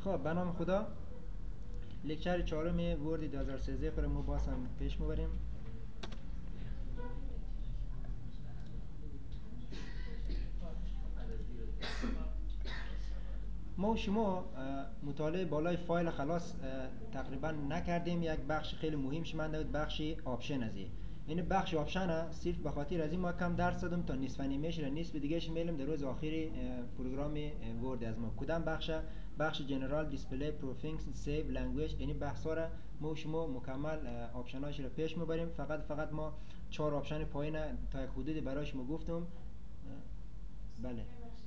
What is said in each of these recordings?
خب به نام خدا. لکچر چهارم ورد 2013 خود ما باز هم پیش میبریم. ما و شما مطالعه بالای فایل خلاص تقریبا نکردیم. یک بخش خیلی مهم شمنده بود، بخش آپشن ازی. این بخش آپشن صرف به خاطر از این ما کم درس دادم تا نصف نیمهش را نصف دیگهش میلم در روز آخری پروگرام ورد از ما. کدام بخش جنرال دیسپلی پروفینکس سیو لنگویج، یعنی بحثا را ما و شما مکمل آپشناش را پیش میبریم. فقط ما 4 آپشن پایین تا یک حدودی برایش ما گفتم. بله.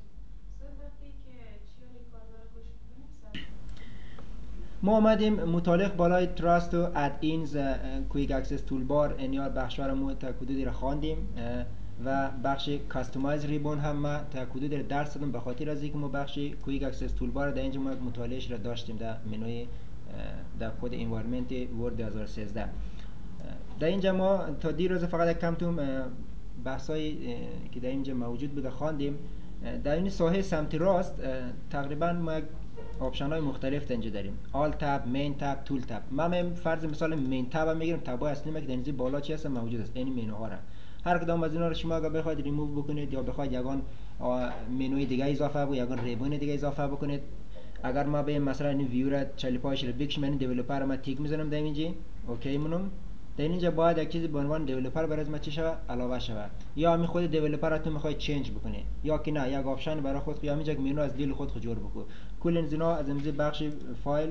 ما آمدیم متعلق بالای تراست و اد اینز کویک اکسس تولبار انیار بخشوار ما تا حدودی را خواندیم و بخش کاستومایز ریبون هم ما تا حدودی را درس دادم به خاطر از اینکه ما بخش کویک اکسس تولبار در اینجا ما مطالعهش را داشتیم در منوی در خود انوایرمنت ورد 2013. در اینجا ما تا دیروز فقط کم توم بحثایی که در اینجا موجود بوده خواندیم. در این ساحه سمت راست تقریبا ما آپشن های مختلف اینجا داریم. آل تاب، مین تاب، تول تاب. من فرض مثال مین تاب میگیرم، تابای اصلی که در اینجا بالا چی هست موجود است، این منوها را هر کدام از اینا رو شما اگه بخواید ریموو بکنید یا بخواید یگان منوی دیگه اضافه و یگان ریبون دیگه اضافه بکنید. اگر ما به مثلا این ویو را 45 رو بکشم، این دیولپر را من تیک میزنم در اینجا اوکی مونم. در اینجا باید یک چیزی به عنوان دیولپر برای ما چی شود علاوه شود، یا همین خود دیولپر را تو میخوای چنج بکنی یا که نه یک آپشن برای خود یا همینجا منو از دل خود جور بکن. کل این زینا از امروز بخش فایل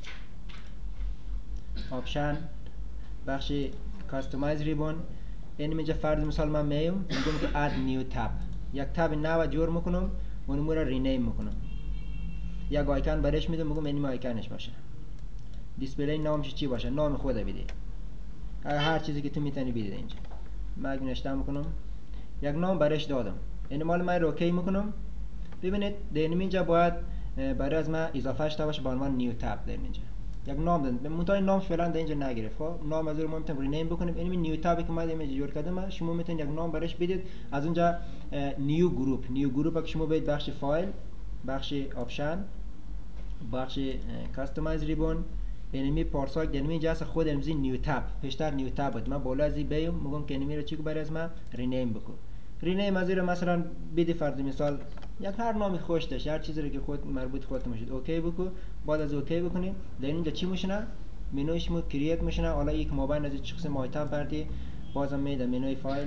آپشن بخش کاستومایز ریبون. این اینجا فرض مثال من میام میگم که اد نیو تاب، یک تاب نو جور میکنم و اون را رینیم میکنم، یک آیکون برش میدم میگم این آیکونش باشه. دیسپلی نامش چی باشه؟ نام خود بده، هر چیزی که تو میتونی بدید. اینجا من نوشته میکنم یک نام برش دادم، این مال من رو اوکی میکنم. ببینید در اینجا باید برای از من اضافه شده باشه با عنوان نیو تاب. در اینجا یک نام دادم، منتها نام فعلا در اینجا نگرفت. خب نام از رو ما میتونیم رینیم بکنیم. این نیو تابی که من اینجا جور کردم شما میتونید یک نام برش بدید. از اونجا نیو گروپ که شما بدید بخش فایل، بخش آپشن، بخش کاستومایز ریبون، انمی پارسا که انمی جاست خود امزی نیو تاب پیشتر نیو تاب بود. من بالا ازی بیام میگم که انمی رو چیکو برای از من رینیم بکن. رینیم از رو مثلا بدی فرض مثال یک هر نامی خوش داشت، هر چیزی رو که خود مربوط خودت میشد اوکی بکو. بعد از اوکی بکنی در اینجا چی میشنه؟ منویش مو کرییت میشنه. حالا یک موبایل از چه قسم آیتم بردی بازم میاد منوی فایل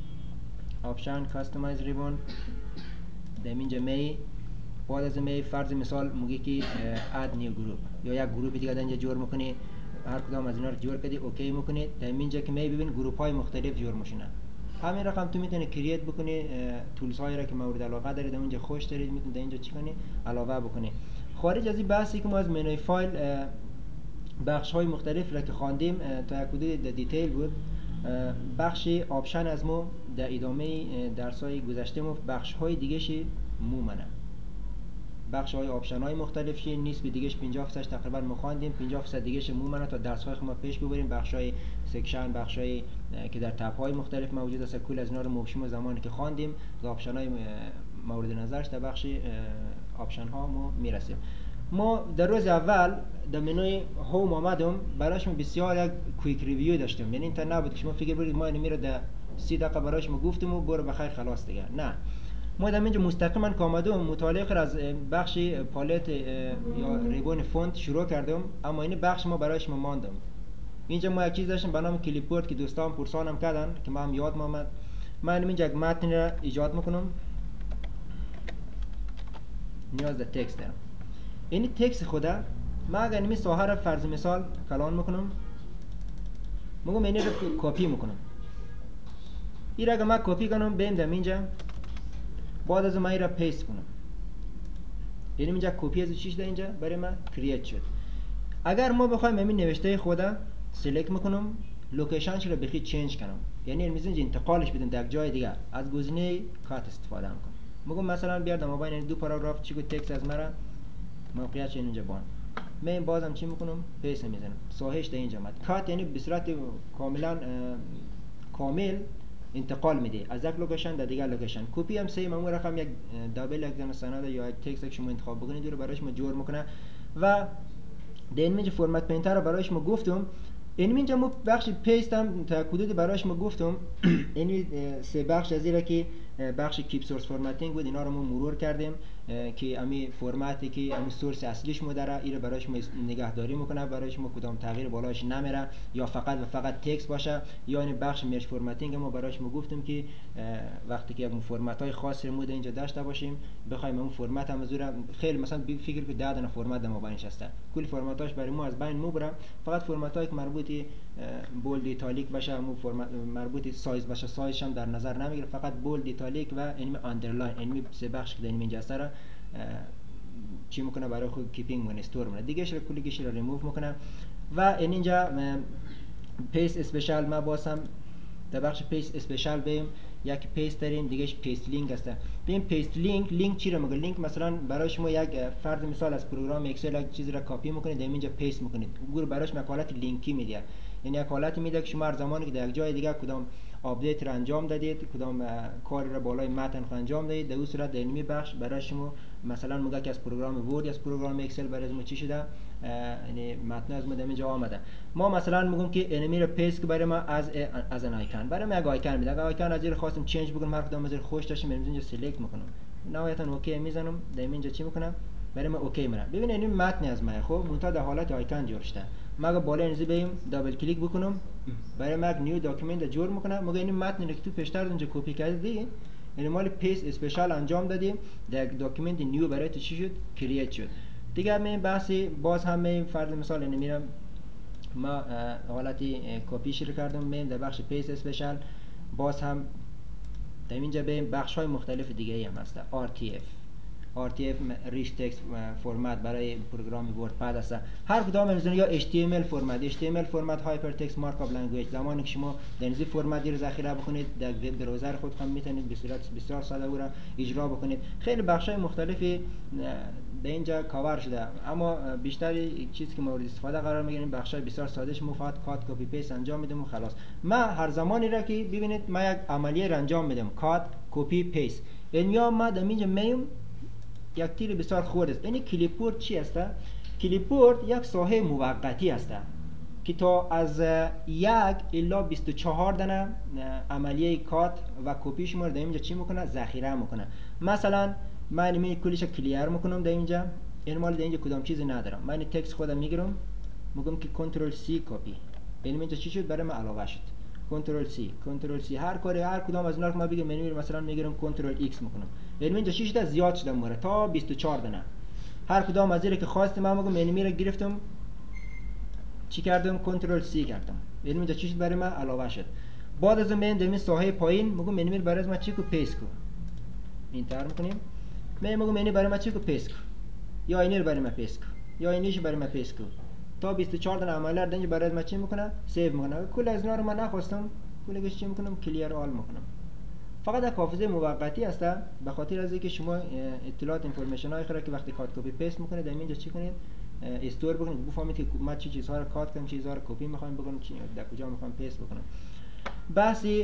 آپشن کاستومایز ریبون در اینجا می. بعد از می فرض مثال میگه که اد نیو گروپ یا یک گروپ دیگه اینجا جور میکنی، هر کدام از اینا رو جور کردی اوکی میکنی. در اینجا که می ببین گروپ های مختلف جور میشن. همین رقم تو میتونی کرییت بکنی تولز هایی را که مورد علاقه دارید در اونجا خوش دارید میتونید در اینجا چی کنی علاوه بکنی. خارج از این بحثی که ما از منوی فایل بخش های مختلف را که خواندیم تا یک حدود دیتیل بود، بخش آپشن از ما در ادامه درس های گذشته ما بخش های دیگه شی مومنه. بخش های آپشن های مختلف شی نیست به دیگهش 50% تقریبا ما خواندیم، 50% دیگهش مومنه تا درس های ما پیش ببریم. بخش های سکشن، بخش های که در تب های مختلف موجود است، کل از اینا رو ما زمانی که خواندیم و آپشن های مورد نظرش در بخش آپشن ها ما میرسیم. ما در روز اول در منوی هوم آمدم برایش بسیار یک کویک ریویو داشتم، یعنی اینطور نبود که شما فکر برید ما اینو میره در 30 دقیقه برایش ما گفتم و برو بخیر خلاص دیگه. نه، ما در اینجا مستقیما آمدم مطالعه از بخش پالت یا ریبون فونت شروع کردم، اما این بخش ما برایش ماندم. اینجا ما یک چیز داشتیم به نام کلیپ بورد که دوستان پرسانم کردن که ما هم یاد آمد. من اینجا یک متن را ایجاد میکنم، نیاز به تکست دارم. این تکست خدا ما اگر این ساحه را فرض مثال کلان میکنم، میگم اینو رو کپی میکنم. این را اگر من کپی کنم بیم در اینجا، بعد از من این را پیست کنم، یعنی اینجا کپی از چیش در اینجا برای من کرییت شد. اگر ما بخوایم همین نوشته خدا سلیکت میکنم، لوکیشنش رو بخواد چنج کنم، یعنی اینجا انتقالش بدم در جای دیگه، از گزینه کات استفاده میکنم. میگم مثلا بیار در مابین دو پاراگراف چیکو تکست از مرا موقعیتش اینجا بان، من بازم چی میکنم پیست میزنم، ساحهش در اینجا اومد. کات یعنی به صورت کاملا کامل انتقال میده از یک لوکیشن در دیگر لوکیشن. کپی هم سیم همون رقم یک دابل یک دونه سند یا یک تکست که شما انتخاب بکنید رو برایش ما جور میکنه. و در اینجا فرمت پینتر رو برایش ما گفتم. اینجا ما بخش پیست هم تا حدودی برایش ما گفتم. این سه بخش از اینا که بخش کیپ سورس فرمتینگ بود، اینا رو ما مرور کردیم که امی فرمتی که امی سورس اصلیش ما داره اینا برایش ما نگهداری میکنه، برایش ما کدام تغییر بالاش نمیره یا فقط و فقط تکست باشه. یا این بخش مرج فرمتینگ ما برایش ما گفتیم که وقتی که یک فرمت های خاصی رو اینجا داشته باشیم بخوایم اون فرمت هم زور خیلی مثلا فکر که 10 تا فرمت ما بینش هست، کل فرمتاش برای ما از بین میبرم، فقط فرمتایی که مربوط بولد ایتالیک باشه، همون فرمت مربوط سایز باشه سایزش هم در نظر نمیگیره، فقط بولد ایتالیک و اینم آندرلاین، اینم سه بخش که در اینجا هست را چی میکنه برای خود کیپینگ مون استور مونه، دیگه شر کلیش رو ریموو میکنه. و اینجا پیست اسپیشال ما باسم در بخش پیست اسپیشال بیم یک پیست داریم، دیگهش پیست لینک هست. ببین پیست لینک چی رو میگه؟ لینک مثلا برای شما یک فرض مثال از پروگرام اکسل یک چیزی را کپی میکنید اینجا پیست میکنید، گور براش مکالمات لینکی میده، یعنی یک حالت میده که شما هر زمانی که در یک جای دیگه کدام آپدیت را انجام دادید، کدام کاری را بالای متن انجام دادید، در اون صورت در این بخش برای شما مثلا میگه که از پروگرام ورد یا از پروگرام اکسل برای ما چی شده، یعنی متن از ما در اینجا آمده. ما مثلا میگم که انمی رو پیست برای ما از ان آیکن، برای ما یک آیکن میده، اگه آیکن از زیر خواستم چنج بکنم هر کدام از زیر خوش داشتم اینجا سلکت میکنم، نهایتا اوکی میزنم، در اینجا چی میکنم برای ما اوکی میره. ببین این متن از ما خب منتها در حالت آیکن جور شده، ما اگه بالا اینجا بریم دابل کلیک بکنم برای ما یک نیو داکیومنت جور میکنه، مگه این متن رو که تو پیشتر اونجا کپی کردی یعنی مال پیست اسپیشال انجام دادیم در داکیومنت نیو برای تو چی شد کرییت شد. دیگه من بحثی باز هم من فرض مثال اینو میرم ما حالتی کپی شروع کردم من در بخش پیست اسپیشال، باز هم در اینجا بریم بخش های مختلف دیگه ای هم هست، RTF ریچ تکست فرمت برای پروگرام وردپد است، هر کدام از یا HTML فرمت هایپر تکست مارک اپ لنگویج، زمانی که شما در این فرمت رو ذخیره بکنید در وب براوزر خود هم میتونید به صورت بسیار ساده او را اجرا بکنید. خیلی بخش های مختلفی در اینجا کاور شده، اما بیشتر چیزی که مورد استفاده قرار میگیریم بخش های بسیار سادهش ما فقط کات کپی پیست انجام میدم و خلاص. ما هر زمانی را که ببینید ما یک عملیه را انجام میدم کات کپی پیست، اینجا ما در اینجا میم یک تیر بسیار خورد است. این کلیپورد چی است؟ کلیپورد یک ساحه موقتی است که تا از 1 الی 24 دانه عملیه کات و کپی شما در اینجا چی میکنه؟ ذخیره میکنه. مثلا من این کلیش کلیر میکنم در اینجا، این مال در اینجا کدام چیزی ندارم، من تکست خودم میگیرم میگم که کنترل سی کپی، این اینجا چی شد برای من علاوه شد، کنترل سی هر کاری هر کدام از اینا که ما بگیم منو مثلا میگیرم کنترل ایکس میکنم، یعنی اینجا چی شده زیاد شده موره تا 24 دانه، هر کدام از اینا که خواستم من میگم منو رو گرفتم چی کردم کنترل سی کردم، یعنی اینجا چی شد برای من علاوه شد. بعد از من در این ساحه پایین میگم منو برای من چی کو پیست کو، اینتر میکنیم من میگم منو برای من چی کو پیست کو، یا اینو برای من پیست کو، یا اینیش برای من پیست کو، تا 24 دانه عملیه رو دنج برای ما چی میکنه سیو میکنه. کل از اینا رو من نخواستم کلش چی میکنم کلیر آل میکنم، فقط یک حافظه موقتی است به خاطر از اینکه شما اطلاعات اینفورمیشن های خیلی که وقتی کات کپی پیست میکنید در اینجا چی کنید استور بکنید، بفهمید که ما چه چیزها رو کات کنیم، چیزها رو کپی میخوایم بکنیم، در کجا میخوایم پیست بکنیم. بحثی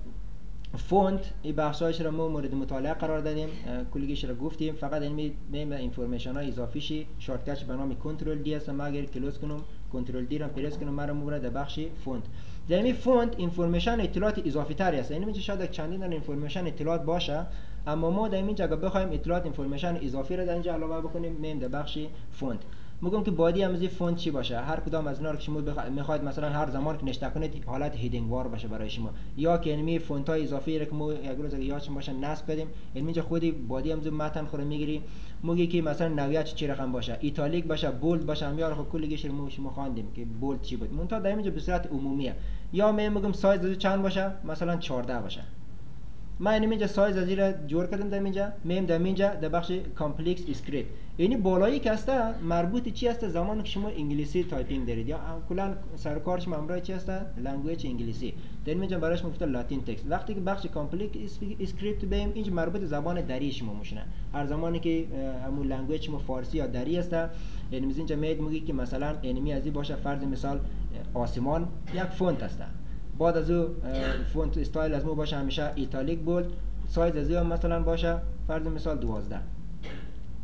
فونت این بخشایش را ما مورد مطالعه قرار دادیم، کلیش را گفتیم، فقط این اینفورمیشن های اضافی شی شارتکت به نام کنترل دی است، ما اگر کلوز کنم کنترل دی را پرس کنم مرا میبره در بخش فونت. در این فونت اینفورمیشن اطلاعات اضافی تری است، یعنی میشه شاید چندین تا اینفورمیشن اطلاعات باشه، اما ما در اینجا اگه بخوایم اطلاعات اینفورمیشن اضافی را در اینجا علاوه بکنیم میم در بخش فونت میگم که بادی هم از فونت چی باشه، هر کدام از اینا رو که شما میخواید مثلا هر زمان که نشته کنید حالت هیدینگ وار باشه برای شما، یا که انمی فونت های اضافی رو که ما یک روز اگه یادش باشه نصب بدیم، اینجا خودی بادی هم متن خود میگیری میگه که مثلا نوعیت چی رقم باشه، ایتالیک باشه بولد باشه، هم یارو کلیش رو شما خواندیم که بولد چی بود، منتها در اینجا به صورت عمومیه. یا میگم سایز چند باشه، مثلا 14 باشه، ما اینجا سایز از این جور کردم در اینجا میم در اینجا در بخش کامپلکس اسکریپت، یعنی بالایی که هست مربوط چی است زمانی که شما انگلیسی تایپینگ دارید یا کلا سر کارش ممرای چی است لنگویج انگلیسی، در اینجا براش گفته لاتین تکست. وقتی که بخش کامپلکس اسکریپت بیم اینجا مربوط زبان دری شما میشنه، هر زمانی که همون لنگویج شما فارسی یا دری است، یعنی اینجا میگی که مثلا انمی ازی باشه فرض مثال آسمان یک فونت است، بعد از او فونت استایل از مو باشه همیشه ایتالیک بولد، سایز از او مثلا باشه فرض مثال 12،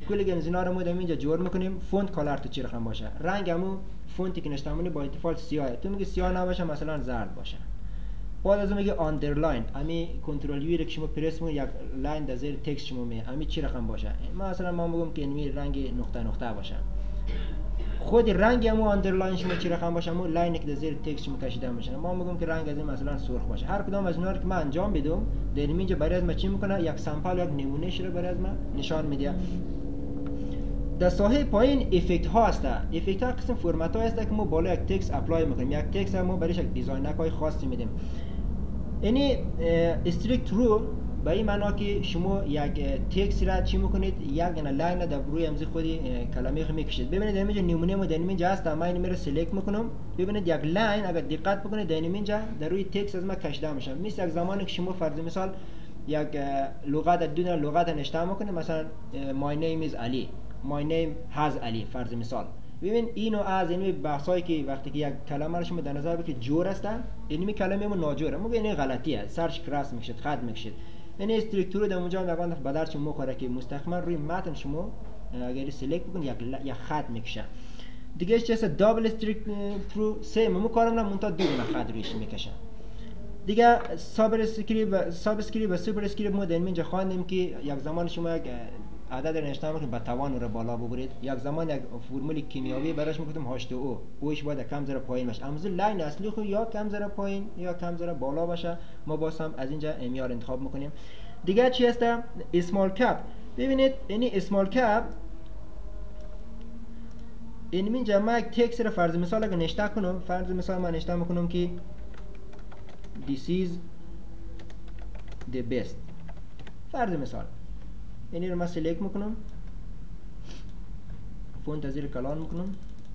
کلی گنزینا رو ما اینجا جور میکنیم. فونت کالر تو چی رقم باشه، رنگ همون فونتی که نشتمونی با دیفالت سیاهه، تو میگی سیاه نباشه مثلا زرد باشه. بعد از اون میگه آندرلاین، امی کنترل یو رو که شما پرس میکنید یک لاین در زیر تکست شما می امی چی رقم باشه، مثلا ما میگم که اینمی رنگ نقطه نقطه باشه. خود رنگ همون آندرلاین شما چی رقم باشه، همون لاینی که در زیر تکست شما کشیده میشه. ما میگم که رنگ از این مثلا سرخ باشه. هر کدام از اینا رو که من انجام بدم در اینجا برای از ما چی میکنه، یک سامپل یک نمونه رو برای از ما نشان میده. در ساحه پایین افکت ها هست. افکت ها قسم فرمت ها هست که ما بالا یک تکست اپلای میکنیم. یک تکست ما برایش یک دیزاینک های خاصی میدیم. یعنی استریکت رو به این معنا که شما یک تکست را چی میکنید، یک لاین در روی امضای خودی کلمه خود میکشید. ببینید اینجا نمونه ما در اینجا هست، من این رو سلیکت میکنم. ببینید یک لاین اگر دقت بکنید در اینجا در روی تکست از ما کشیده میشه. مثل یک زمانی که شما فرض مثال یک لغت دونه لغت نوشته میکنید، مثلا my name is Ali، my name has Ali فرض مثال. ببین اینو از این بحثایی که وقتی که یک کلمه رو شما در نظر بگیرید جور است، اینمی کلمه ما ناجوره، میگه این غلطیه، سرش کراس میشه، خط میشه. یعنی استراکچر در اونجا میگن به درد شما میخوره که مستقیما روی متن شما اگر سلیکت بکنید یک خط میکشه. دیگه چه است دابل استراکچر سه مو کارم نه مونتا دو خط رویش میکشه. دیگه ساب اسکریپت و سوپر اسکریپت ما در اینجا خواندیم که یک زمان شما یک عدد رو نوشته میکنید با توان رو بالا ببرید. یک زمان یک فرمول کیمیایی براش میگفتیم H2O، اوش باید کم ذره پایین باشه. اما لاین اصلی خود یا کم ذره پایین یا کم ذره بالا باشه. ما باز هم از اینجا معیار انتخاب میکنیم. دیگه چی هست؟ اسمال کپ. ببینید یعنی اسمال کپ این اینجا ما یک تکست رو فرض مثال اگه نوشته کنم، فرض مثال من نوشته میکنم که this is the best فرض مثال. اینی رو من سلیکت میکنم، فونت از زیر کلان میکنم،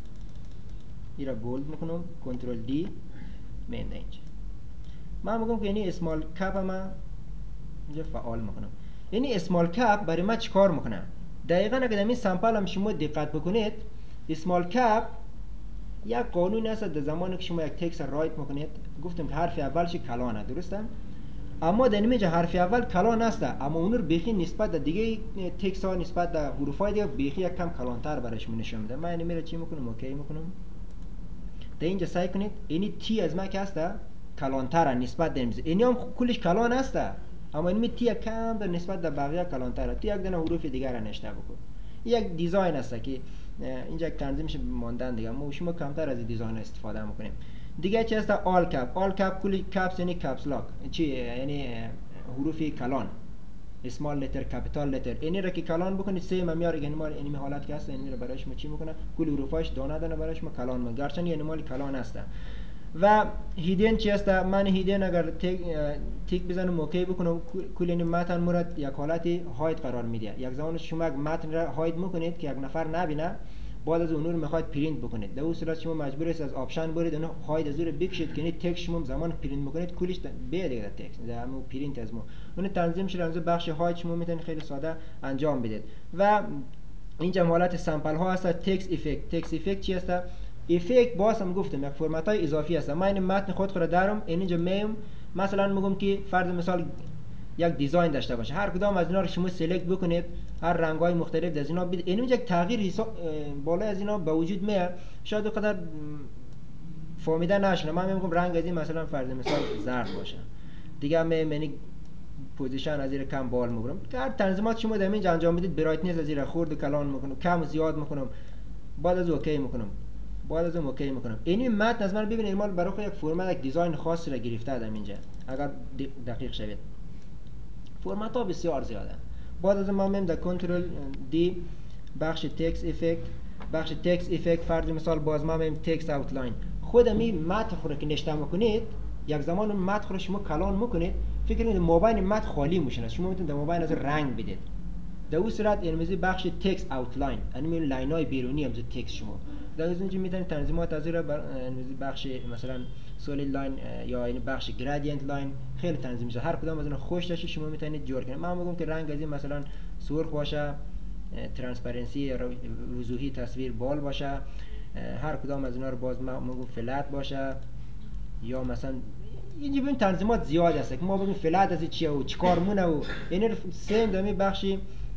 این رو بولد میکنم، کنترل دی میندم اینجا. من میگم که اینی اسمال کپ ما اینجا فعال میکنم. اینی اسمال کپ برای ما چیکار میکنه؟ دقیقاً اگه در این سامپل هم شما دقت بکنید، اسمال کپ یک قانون است. در زمانی که شما یک تکست رایت میکنید گفتم که حرف اولش کلانه، درسته؟ اما در اینجا حرف اول کلان است، اما اون رو بیخی نسبت در دیگه تکست ها نسبت در حروفای دیگه بیخی یک کم کلانتر برایش نشون میده. من اینو چی میکنم؟ اوکی میکنم. در اینجا سعی کنید اینی تی از ما که است کلانتر نسبت در اینجا. اینی هم کلش کلان است، اما اینی تی کم در نسبت در بقیه کلانتره. تو یک دونه حروف دیگر را نوشته بکن. یک دیزاین است که اینجا یک تنظیمش ماندن دیگه. ما شما کمتر از دیزاین استفاده میکنیم. دیگه چی هست؟ آل کپ. آل کپ کلی کپس یعنی کپس لاک. چی یعنی حروف کلان، اسمال لتر، کپیتال لتر. اینی را که کلان بکنید سه میار یعنی ما اینی حالت که هست اینی را برایش ما چی میکنه؟ کل حروفاش دانه دانه برایش ما کلان میکنه. گرچه یعنی مال کلان است. و هیدن چی هست؟ من هیدن اگر تیک بزنم اوکی بکنم کل این متن مراد یک حالتی هاید قرار میده. یک زمان شما یک متن را هاید میکنید که یک نفر نبینه، بعد از اون رو میخواید پرینت بکنید. در اون صورت شما مجبور است از آپشن برید اون هاید از رو بکشید که تکست شما زمان پرینت میکنید کلش به دیگه تکست در همون پرینت از ما اون تنظیم شده. از بخش هاید شما میتونید خیلی ساده انجام بدید. و اینجا حالت سامپل ها هست. تکست افکت. تکست افکت چی هست؟ افکت باز هم گفتم یک فرمت های اضافی هست. من این متن خود دارم اینجا میم مثلا میگم که فرض مثال یک دیزاین داشته باشه. هر کدام از اینا رو شما سلیکت بکنید، هر رنگ‌های مختلف از اینا بدید. اینجا یک تغییر بالا از اینا به وجود میاد. شاید اونقدر فهمیده نشه. من میگم رنگ از این مثلا فرض مثال زرد باشه. دیگه من پوزیشن از این کم بال میبرم. هر تنظیمات شما در اینجا انجام بدید. برایتنس از این خورد کلان میکنم، کم زیاد میکنم، بعد از اوکی میکنم، بعد از اوکی میکنم. این متن از من ببینید مال برای خود یک فرمت یک دیزاین خاصی را گرفته در اینجا. اگر دقیق شوید فرمت ها بسیار زیاده. بعد از ما میم در کنترل دی بخش تکست افکت. بخش تکست افکت فرض مثال باز ما میم تکست اوتلاین. خود می متن خود که نوشته میکنید یک زمان اون متن خود شما کلان میکنید، فکر کنید مابین متن خالی میشه. شما میتونید در مابین از رنگ بدید. در اون صورت این بخش تکست اوتلاین یعنی لاین های بیرونی از تکست شما در اینجا میتونید تنظیمات از این بخش مثلا سولید لاین یا این بخش گریدینت لاین خیلی تنظیم میشه. هر کدام از اون خوش داشته شما میتونید جور کنید. من میگم که رنگ از این مثلا سرخ باشه، ترانسپرنسی وضوحی تصویر بال باشه. هر کدام از اینا رو باز ما میگم فلت باشه یا مثلا اینجا ببین تنظیمات زیاد هست که ما ببین فلت از چیه و چیکار مونه و یعنی سیم دمی بخشی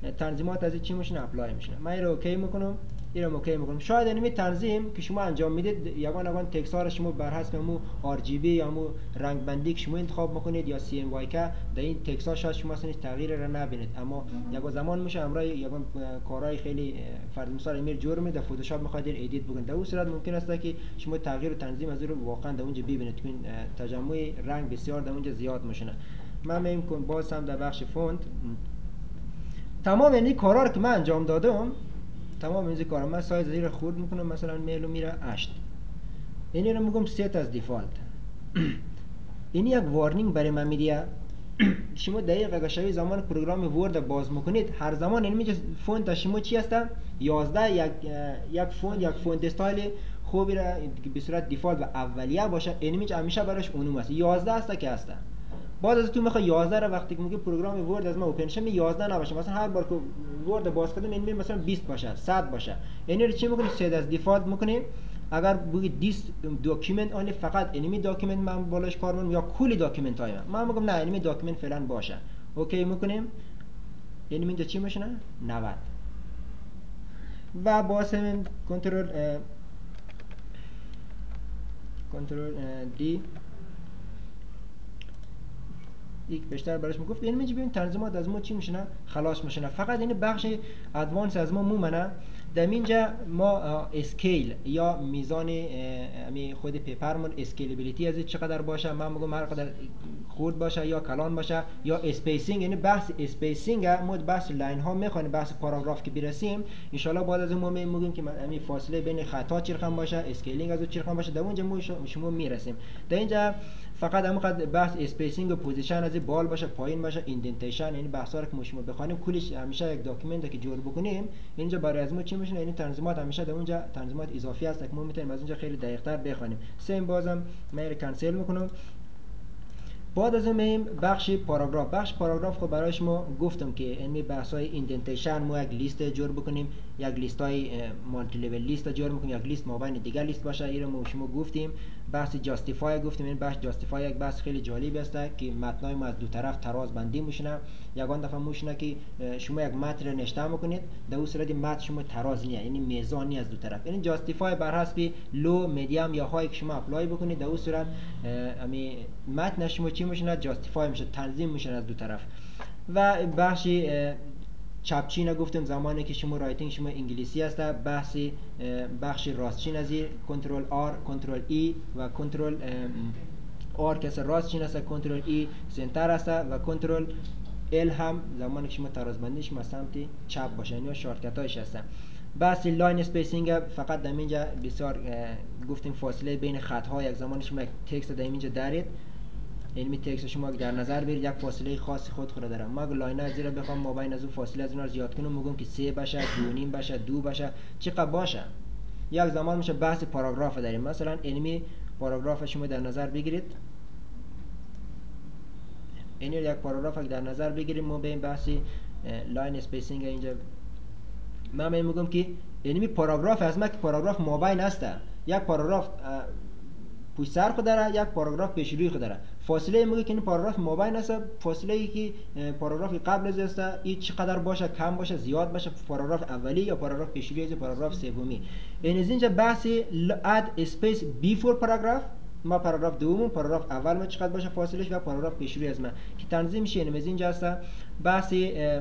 تنظیمات از چی میشن اپلای میشن. من این رو اوکی میکنم، این رو اوکی میکنم. شاید اینمی تنظیم که شما انجام میدید یگان تکس ها رو شما بر حسب مو RGB یا مو رنگ بندی که شما انتخاب میکنید یا CMYK در این تکس ها شاید شما اصلا تغییر را نبینید، اما یک زمان میشه امرای یگان کارهای خیلی فرض مثال امیر جور میده فتوشاپ میخواید ادیت بکنید، در اون صورت ممکن است که شما تغییر و تنظیم از رو واقعا در اونجا ببینید که تجمع رنگ بسیار در اونجا زیاد میشه. من میگم باز هم در بخش فونت تمام این کارا رو که من انجام دادم، تمام این کارا من سایز زیر خورد میکنم، مثلا میلو میره 8، اینی رو میگم set از دیفالت. این یک وارنینگ برای من میده شما دقیق اگر شوی زمان پروگرام ورد باز میکنید هر زمان این میگه فونت شما چی هست 11 یک فونت استایل خوبی را به صورت دیفالت و اولیه باشه، این میگه همیشه براش اونم است 11 است که هست. بعد از تو میخوای 11 رو وقتی که میگه پروگرام ورد از ما اوپن شه 11 نباشه، مثلا هر بار که ورد باز کردم این مثلا 20 باشه 100 باشه، یعنی رو چی میکنی سید از دیفالت میکنی. اگر بگید دیس داکیومنت آنلی فقط انیمی داکیومنت من بالاش کار میکنم یا کلی داکیومنت های من میگم نه انیمی داکیومنت فعلا باشه، اوکی میکنیم. انیمی اینجا چی میشه 90 و باز همین کنترل دی یک بیشتر برش میگفت یعنی میگه ببین تنظیمات از ما چی میشنه خلاص میشنه. فقط این بخش ادوانس از ما مومنه در اینجا ما اسکیل یا میزان امی خود پیپرمون اسکیلبیلیتی از چقدر باشه، من میگم هر قدر خورد باشه یا کلان باشه یا اسپیسینگ، یعنی بحث اسپیسینگ ما بحث لاین ها میخوانیم بحث پاراگراف که برسیم ان شاء الله بعد از ما میگیم که امی فاصله بین خطا چرخم باشه اسکیلینگ از چرخم باشه در اونجا ما شما میرسیم. در اینجا فقط همون بحث اسپیسینگ و پوزیشن از بال باشه پایین باشه ایندنتیشن، یعنی بحثا رو که ما شما بخوانیم کلش همیشه یک داکیومنت که جور بکنیم اینجا برای از ما چی میشه، یعنی تنظیمات همیشه در اونجا تنظیمات اضافی هست که ما میتونیم از اونجا خیلی دقیق‌تر بخوانیم. سیم بازم من رو کنسل میکنم. بعد از این بخش پاراگراف خب برای شما گفتم که این بحث‌های ایندنتیشن ما یک لیست جور بکنیم، یک لیست‌های مالتی لول لیست جور می‌کنیم، یک لیست مابین دیگه لیست باشه. اینو ما شما گفتیم. بحث جاستیفای گفتیم، این بحث جاستیفای یک بحث خیلی جالب است که متنای ما از دو طرف تراز بندی میشنه. یگان دفعه میشنه که شما یک متن رو نوشته میکنید در اون صورت متن شما تراز نیه، یعنی میزانی از دو طرف، یعنی جاستیفای بر حسب لو میدیوم یا های که شما اپلای بکنید در اون صورت امی متن شما چی میشه جاستیفای میشه، تنظیم میشه از دو طرف. و بخش چپچین گفتم زمانی که شما رایتینگ شما انگلیسی هست، بخش راستچین از کنترل آر کنترل ای و کنترل آر که راستچین است، کنترل ای سنتر است و کنترل ال هم زمانی که شما ترازبندی شما سمت چپ باشه یا شارتکت هایش هست. بحث لاین اسپیسینگ فقط در اینجا بسیار گفتیم فاصله بین خط ها یک زمانی شما یک تکست در اینجا دارید، علمی تکست شما در نظر بگیرید یک فاصله خاصی خود داره. ما اگه لاین از زیرا بخوام مابین از اون فاصله از اون رو زیاد کنم میگم که 3 باشه 2.5 باشه 2 باشه چقدر باشه. یک زمان میشه بحث پاراگراف داریم، مثلا علمی پاراگراف شما در نظر بگیرید، این یک پاراگراف در نظر بگیریم ما به این بحث لاین اسپیسینگ اینجا من میگم که علمی پاراگراف از ما که پاراگراف مابین است، یک پاراگراف پشت سر خود داره یک پاراگراف پیش روی خود داره. فاصله میگه که این پاراگراف مابین است، فاصله ای که پاراگراف قبل از است این چقدر باشه، کم باشه زیاد باشه، پاراگراف اولی یا پاراگراف پیش روی از پاراگراف سومی. این از اینجا بحث add space before paragraph، ما پاراگراف دوم پاراگراف اول ما چقدر باشه فاصلهش و پاراگراف پیش روی از ما که تنظیم شه. این از اینجا است بحث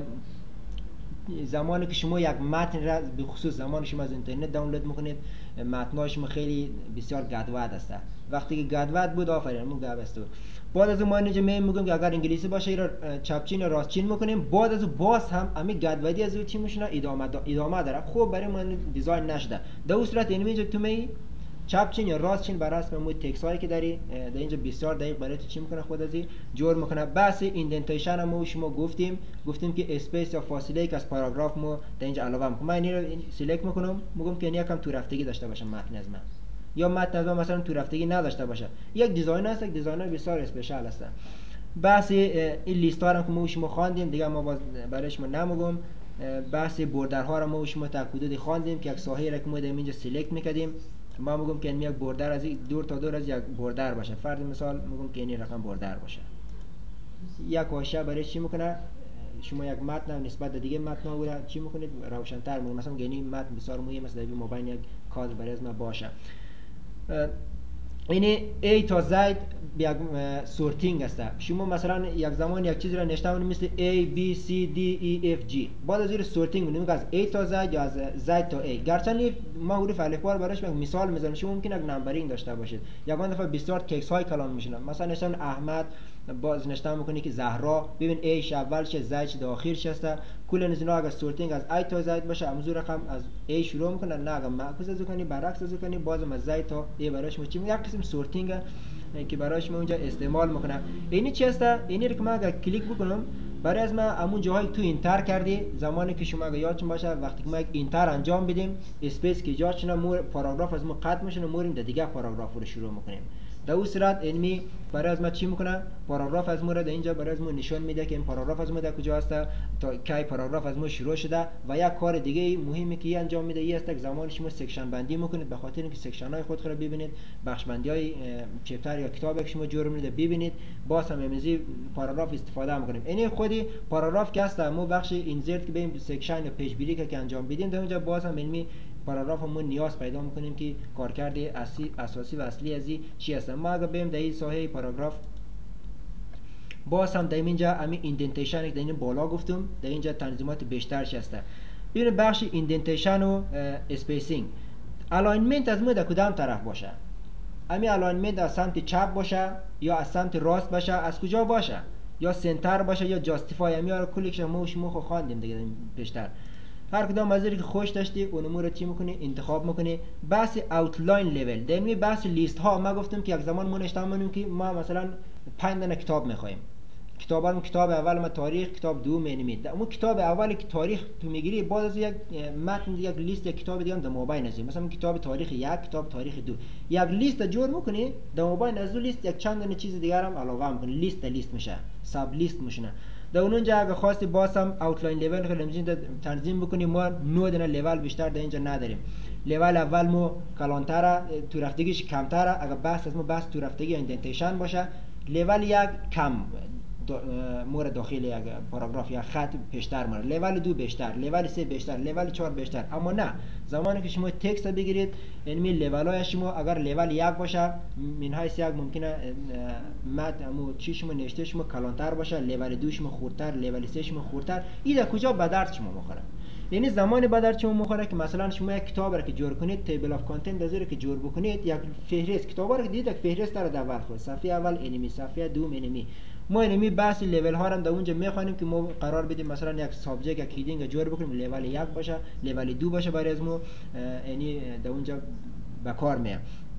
زمانی که شما یک متن را به خصوص زمانی شما از اینترنت دانلود میکنید متن‌های شما خیلی بسیار گدود است، وقتی که گدود بود آفرین مون گابست. بعد از ما اینجا میگم که اگر انگلیسی باشه این را چپچین و راستچین میکنیم، بعد از باز هم همین گدودی از چی میشونه ادامه داره. خب برای من دیزاین نشده در اون صورت اینجا تو می چپچین یا راستچین بر اساس مو تکس هایی که داری در اینجا بسیار دقیق برای تو چی میکنه خود ازی جور میکنه. بحث ایندنتیشن هم شما گفتیم که اسپیس یا فاصله که از پاراگراف مو در اینجا علاوه میکنم. من این رو سیلکت میکنم میگم که یکم تو رفتگی داشته باشه متن از من، یا متن از من مثلا تو رفتگی نداشته باشه. یک دیزاین است، یک دیزاینر بسیار اسپیشال است. بحث این لیست ها رو که ما شما خواندیم دیگه ما باز برایش ما نمیگم. بحث بوردرها رو ما شما تا حدودی خواندیم که یک ساحه را که ما در اینجا سیلکت میکردیم. ما میگم که این یک بوردر از دور تا دور از یک بوردر باشه، فرض مثال میگم که این رقم بوردر باشه. یک حاشیه برای چی میکنه شما یک متن نسبت به دیگه متن رو چی میکنید روشن‌تر میکنید. مثلا یعنی متن بسیار مهم است در موبایل یک کادر برای از ما باشه. این A تا Z یک سورتینگ است. شما مثلا یک زمان یک چیزی را نوشته بودید مثل A B C D E F G، بعد از این سورتینگ می‌کنیم از A تا Z یا از Z تا A. گرچه ما حروف الفبا رو براش مثال می‌زنم، شما ممکن یک نمبرینگ داشته باشید. یگان دفعه بسیار تکست های کلام میشن، مثلا نوشتن احمد، باز نوشته می‌کنی که زهرا، ببین A اولش، Z در آخرش است. کل از اینا اگر سورتینگ از A تا Z باشه، امروز رقم از A شروع می‌کنه، نه اگر معکوس از کنی برعکس از کنی بازم از Z تا A براش می‌چیم. یک قسم سورتینگ که برایش ما اونجا استعمال میکنم. اینی چی است؟ اینی رو که من اگر کلیک بکنم برای از ما همون جاهای تو اینتر کردی، زمانی که شما اگر یادتون باشه وقتی که ما یک اینتر انجام بدیم اسپیس که ایجاد شونه، مور پاراگراف از ما قطع میشه، موریم در دیگه پاراگراف رو شروع میکنیم. در اون صورت علمی برای از ما چی میکنه؟ پاراگراف از ما را در اینجا برای از ما نشون میده که این پاراگراف از ما در کجا است، تا کی پاراگراف از ما شروع شده. و یک کار دیگه مهمی که انجام میده این است که زمانی شما سکشن بندی میکنید، به خاطر اینکه سکشن های خود را ببینید، بخش بندی های چپتر یا کتابی که شما جور می‌کنید ببینید، باز هم امروزی پاراگراف استفاده میکنیم. این خودی پاراگراف که است، ما بخش اینزرت که بریم سکشن یا پیج بریک که انجام بدیم در اونجا باز هم علمی پاراگراف ما نیاز پیدا میکنیم که کارکرد اساسی و اصلی از چی است. ما اگر بریم در این ساحه پاراگراف باز هم در اینجا همین ایندنتیشن که در این بالا گفتم، در اینجا تنظیمات بیشترش هست. ببینید بخش ایندنتیشن و اسپیسینگ، الاینمنت از ما در کدام طرف باشه؟ همین الاینمنت از سمت چپ باشه یا از سمت راست باشه؟ از کجا باشه؟ یا سنتر باشه یا جاستیفای؟ همین رو کلیش ما خو خواندیم دیگه پیشتر. هر کدام از که خوش داشتی اون امور رو چی میکنی؟ انتخاب میکنی. بحث اوتلاین لول، در این بحث لیست ها ما گفتم که یک زمان ما نوشتم که ما مثلا 5 دانه کتاب میخوایم. کتاب اول ما تاریخ، کتاب دوم انیمید. اون کتاب اولی که تاریخ تو میگیری، بعد از یک متن یک لیست یک کتاب دیگه هم در موبایل نزدی، مثلا کتاب تاریخ 1، کتاب تاریخ 2، یک لیست جور میکنی در موبایل، از اون لیست یک چند تا چیز دیگه هم علاوه میکنی، لیست میشه، ساب لیست میشه. در اونجا اگه خواستی باز هم اوتلاین لول رو نمی‌تونی تنظیم بکنی. ما 9 دونه لول بیشتر در اینجا نداریم. لول اول مو کلانتر، تو رفتگیش کمتره. اگه بحث از ما بحث تو رفتگی ایندنتیشن باشه، لول 1 کم مورد داخل یک پاراگراف یا خط بیشتر مورد، لول 2 بیشتر، لول 3 بیشتر، لول 4 بیشتر. اما نه، زمانی که شما تکست بگیرید این لول های شما اگر لول 1 باشه، من حیث یک ممکنه متن چی شما نوشته شما کلانتر باشه، لول 2 شما خردتر، لول 3 شما خردتر. این در کجا به درد شما میخوره؟ یعنی زمانی به درد شما میخوره که مثلا شما یک کتاب را که جور کنید، تیبل اف کانتنت از که جور بکنید، یک فهرست کتابا رو که دیدید، یک فهرست در اول خود، صفحه اول انیمی، صفحه دوم انیمی. ما انیمی بحث لول ها رو در اونجا میخوانیم که ما قرار بدیم مثلا یک سابجکت یک هیدینگ جور بکنیم، لول 1 باشه، لول 2 باشه برای از ما، یعنی در اونجا به کار میاد.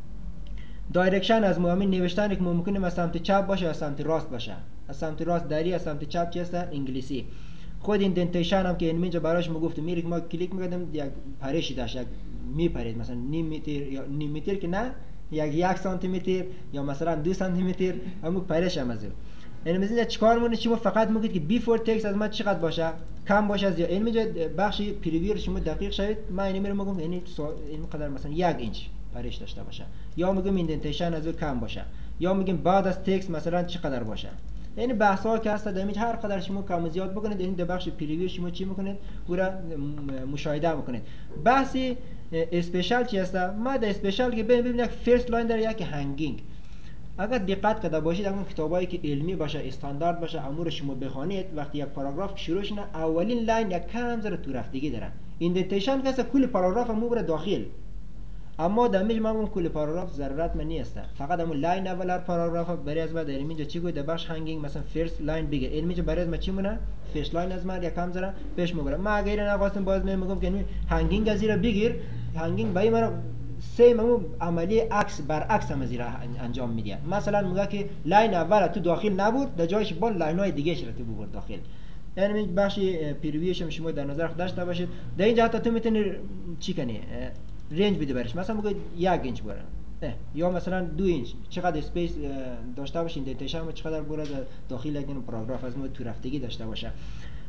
دایرکشن از ما همین نوشتن که ممکنه از سمت چپ باشه یا سمت راست باشه. از سمت راست دری، از سمت چپ چی است؟ انگلیسی. خود ایندنتیشن هم که اینجا براش ما گفتم میری که ما کلیک میکردیم یک پرشی داشت، یک میپرید مثلا نیم متر یا نیم متر که نه، یک سانتی متر یا مثلا 2 سانتی متر، همون پرش هم از این مثلا چیکار مونه؟ شما فقط میگید که بیفور تکست از ما چقدر باشه، کم باشه از یا این میگه بخش پریویر شما دقیق شوید. من اینو میگم یعنی این قدر مثلا 1 اینچ پرش داشته باشه، یا میگم ایندنتیشن از کم باشه، یا میگم بعد از تکست مثلا چقدر باشه. یعنی بحث ها که هست در اینجا هر قدر شما کم زیاد بکنید، این در بخش پریویر شما چی میکنید؟ او را مشاهده میکنید. بحث اسپیشال چی هست؟ ما در اسپیشال که ببینید یک فرست لاین داره، یک هنگینگ. اگر دقت کرده باشید اون کتابایی که علمی باشه، استاندارد باشه، امور شما بخونید، وقتی یک پاراگراف شروع شونه اولین لاین یک کم ذره تو رفتگی داره. ایندنتیشن که کل پاراگراف مو بر داخل، اما در میج ما کل پاراگراف ضرورت من نیست، فقط همون لاین اول هر پاراگراف برای از بعد اینجا چی گفت؟ بخش هنگینگ مثلا فرست لاین بگیر، علمی برای از ما چی مونه؟ فرست لاین از ما یک کم ذره پیش میبره. ما اگر نخواستم باز میگم که هنگینگ از زیرا بگیر، هنگینگ برای ما سیم همون عملی عکس برعکس هم زیرا انجام میده. مثلا میگه که لاین اول تو داخل نبود، در جایش با لاین های دیگه شرط ببر داخل. یعنی بخش پریویش هم شما در نظر داشته باشید. در اینجا حتی تو میتونی چی کنی؟ رنج بده برش، مثلا میگه 1 اینچ بره، یا مثلا 2 اینچ، چقدر اسپیس داشته باشه، ایندنتیشن چقدر بره داخل یک پاراگراف از ما تو رفتگی داشته باشه.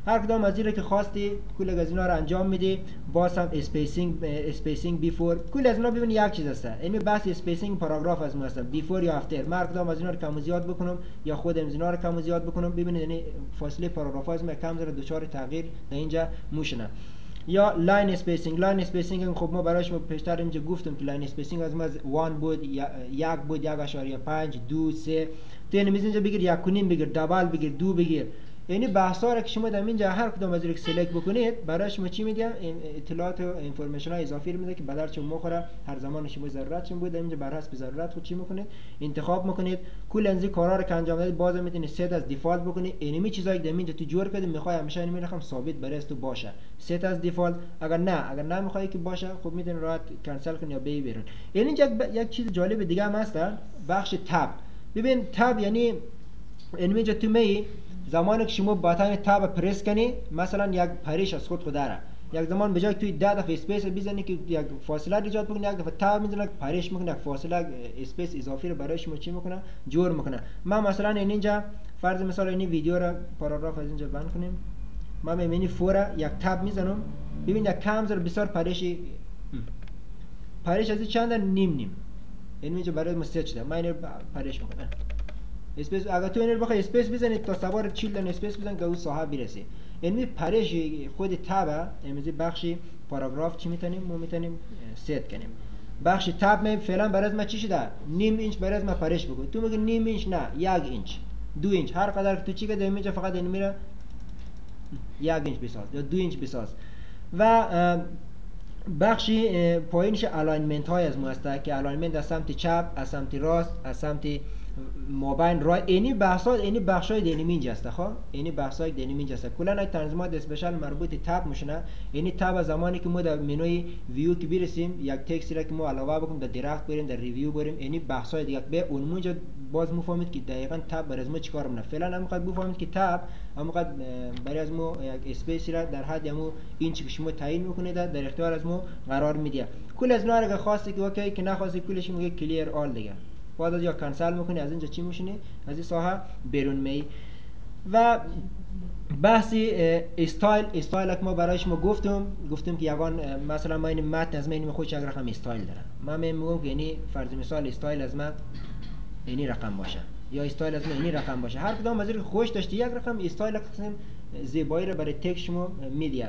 هر کدام از اینا که خواستی کل از اینا رو انجام میدی. باز هم اسپیسینگ بیفور، کل از اینا ببین یک چیز است. این بحث اسپیسینگ پاراگراف از ما است، بیفور یا افتر. هر کدام از اینا رو کم و زیاد بکنم یا خود اینا رو کم و زیاد بکنم، ببینید یعنی فاصله پاراگراف از ما کم ذره دچار تغییر در اینجا موشنه. یا لاین اسپیسینگ خب ما برایش پیشتر اینجا گفتم که لاین اسپیسینگ از ما 1 بود، 1 بود، 1.5 2 3 تو یعنی اینجا بگیر 1.5 بگیر، دبل بگیر، 2 بگیر. یعنی بحثا را که شما در اینجا هر کدام از اینا سلکت بکنید برای شما چی میده؟ اطلاعات و انفورمیشن های اضافی میده که بدل چون مخوره هر زمان شما ضرورت چون بود اینجا بر حسب ضرورت خود چی میکنید انتخاب میکنید. کل از این کارا رو که انجام دادید باز میتونید ست از دیفالت بکنید. اینمی چیزایی که در اینجا تو جور کردید میخوای همیشه اینمی رقم ثابت برای تو باشه، ست از دیفالت. اگر نه میخوای که باشه خب میتونید راحت کنسل کنید یا بیرون. یعنی اینجا یک چیز جالب دیگه هم هست، بخش تب. ببین تب یعنی اینجا تو می زمانی که شما باتن تاب پرس کنی مثلا یک پریش از خود داره، یک زمان به جای توی 10 دفعه اسپیس بزنی که یک فاصله ایجاد بکنی، یک دفعه تاب میزنی پریش میکنه، یک فاصله اسپیس اضافی رو برای شما چی میکنه جور میکنه. من مثلا اینجا فرض مثال این ویدیو رو پاراگراف از اینجا بند کنیم، من میبینی فورا یک تاب میزنم، ببین یک کم زر بسیار پریش از چند نیم اینجا برای مسیج شده، من اینو پریش میکنم اسپیس. اگر تو اینو بخوای اسپیس بزنید تا سوار 40 تا اسپیس بزن که اون صاحب برسه. یعنی پرش خود تاب امروزی بخش پاراگراف چی میتونیم ما میتونیم ست کنیم. بخش تاب می فعلا برای ما چی شده؟ نیم اینچ برای ما پرش بگو. تو میگی نیم اینچ نه 1 اینچ 2 اینچ هر قدر تو چی که اینجا فقط این میره 1 اینچ بساز یا 2 اینچ بساز. و بخش پایینش الاینمنت های از ما است که الاینمنت از سمت چپ، از سمت راست، از سمت مابین رای. اینی بخشای دینی اینجا است. خب اینی بحثای دینی اینجا است. کلا این تنظیمات اسپیشال مربوط تاب میشنه. یعنی تاب زمانی که ما در منوی ویو که برسیم یک تکستی را که ما علاوه بکنیم در درخت بریم در ریویو بریم، اینی بحثای دیگه به اونجا باز مفهمید که دقیقاً تاب برای از ما چیکار میکنه. فعلا هم میخواد بفهمید که تاب هم میخواد برای از ما یک اسپیسی را در حد همو اینچ که شما تعیین میکنید در اختیار از ما قرار میده. کل از اینا رو خواسته که اوکی که نخواسته کلش میگه کلیر آل دیگه. بعد از یا کنسل میکنی از اینجا چی میشینی از این ساحه بیرون می. و بحثی استایل که ما برایش ما گفتم که یگان مثلا ما این متن از من خودش یک رقم استایل داره. من میگم که یعنی فرض مثال استایل از من اینی رقم باشه یا استایل از من اینی رقم باشه. هر کدام از این خوش داشته یک رقم استایل قسم زیبایی رو برای تکست شما میدید.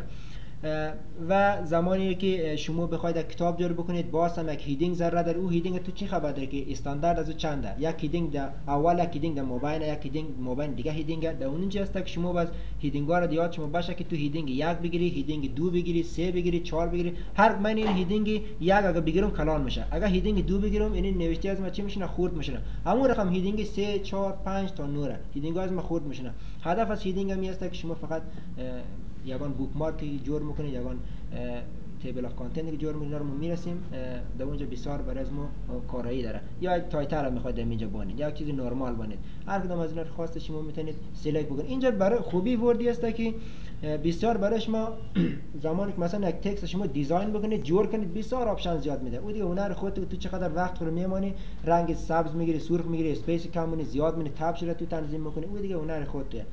و زمانی که شما بخواید کتاب جور بکنید باز هم یک هیدینگ ذره در او هیدینگ تو چی خبر داره که استاندارد از چنده؟ یک هیدینگ در اول، یک هیدینگ در مابین، یک هیدینگ مابین دیگه هیدینگ در اونجا است که شما باز هیدینگ ها رو یاد شما باشه که تو هیدینگ 1 بگیری، هیدینگ 2 بگیری، 3 بگیری، 4 بگیری. هر من این هیدینگ 1 اگر بگیرم کلان میشه، اگر هیدینگ 2 بگیرم این نوشته از ما چی میشه خورد میشه. همون رقم هیدینگ 3 4 5 تا 9 هیدینگ از ما خورد میشه. هدف از هیدینگ هم است که شما فقط یگان بوکمارک جور میکنید، یگان تیبل اف کانتنت که جور میکنید رو میرسیم در اونجا بسیار برای از ما کارایی داره. یا یک تایتل میخواید اینجا بانید یا یک چیز نرمال بانید، هر کدام از اینا رو خواست شما میتونید سلکت بکنید. اینجا برای خوبی وردی است که بسیار برای شما زمانی که مثلا یک تکست شما دیزاین بکنید جور کنید بسیار آپشن زیاد میده. او دیگه هنر خودت تو چقدر وقت رو میمانی، رنگ سبز میگیری، سرخ میگیری، اسپیس کم میکنی، زیاد میکنی، تب شده تو تنظیم میکنی، او دیگه هنر خودته.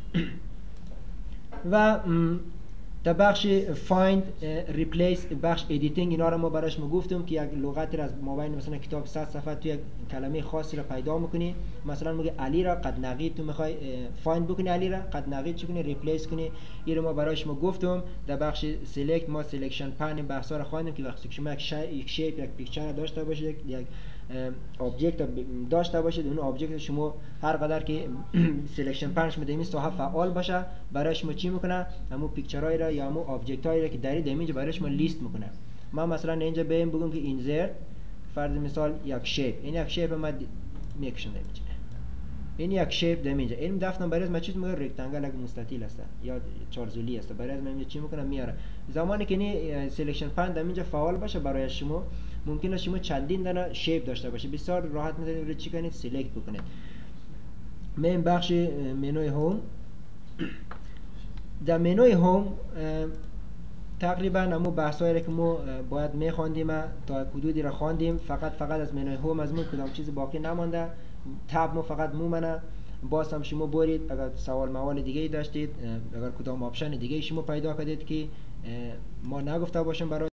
و در بخش find replace بخش editing اینا رو ما براش گفتم که یک لغتی را از مابین مثلا کتاب 100 صفحه تو یک کلمه خاصی را پیدا میکنی. مثلا میگه علی را قد نقید، تو میخوای find بکنی علی را قد نقید چی کنی replace کنی. این رو ما براش گفتم. در بخش select ما selection pan بحثا رو خواندیم که وقتی شما یک شیپ یک پیکچر داشته باشید، یک آبجکت داشته باشید، اون آبجکت شما هر قدر که سلکشن پنش میده این صاحب فعال باشه برای شما چی میکنه همون پیکچرای را یا همون آبجکتایی را که دارید اینجا برای شما لیست میکنه. ما مثلا اینجا بهم بگم که اینزرت فرض مثال یک شیپ، این یک شیپ ما میکشن اینجا، این یک شیپ دم اینجا، این دفترم برای ما چیز میگه رکتانگل اگه مستطیل است یا چارزولی است برای من اینجا چی میکنه میاره. زمانی که این سلکشن پن دم اینجا فعال باشه برای شما ممکنه شما چندین دانه شیپ داشته باشه، بسیار راحت میتونید رو چی کنید سلکت بکنید. من بخش منوی هوم، در منوی هوم تقریبا همو بحثایی که ما باید میخواندیم تا حدودی را خواندیم. فقط از منوی هوم از ما کدام چیز باقی نمانده. تب ما فقط مومنه. باز هم شما برید اگر سوال موال دیگه ای داشتید، اگر کدام آپشن دیگه ای شما پیدا کردید که ما نگفته باشیم برای